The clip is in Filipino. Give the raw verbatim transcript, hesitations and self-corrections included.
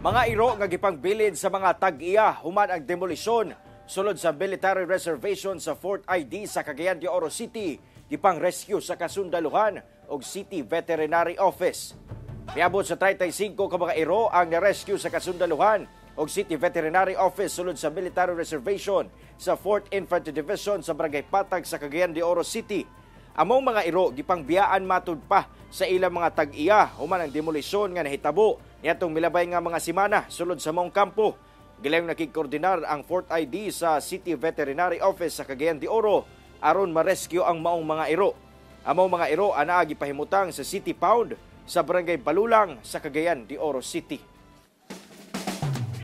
Mga iro nga gipangbilid sa mga tag-iya human ang demolisyon sulod sa military reservation sa Fort I D sa Cagayan de Oro City, gipang-rescue sa kasundaluhan og City Veterinary Office. Miabot sa thirty-five ka mga iro ang na-rescue sa kasundaluhan og City Veterinary Office sulod sa military reservation sa fourth Infantry Division sa Barangay Patag sa Cagayan de Oro City. Among mga iro gipang-biyaan matud pa sa ilang mga tag-iya human ang demolisyon nga nahitabo niadtong milabay nga mga semana sulod sa mong kampo. Gilayong nakikoordinar ang fourth I D sa City Veterinary Office sa Cagayan de Oro aron ma-rescue ang maong mga iro. Among mga iro anaa gipahimutang sa City Pound sa Barangay Balulang sa Cagayan de Oro City.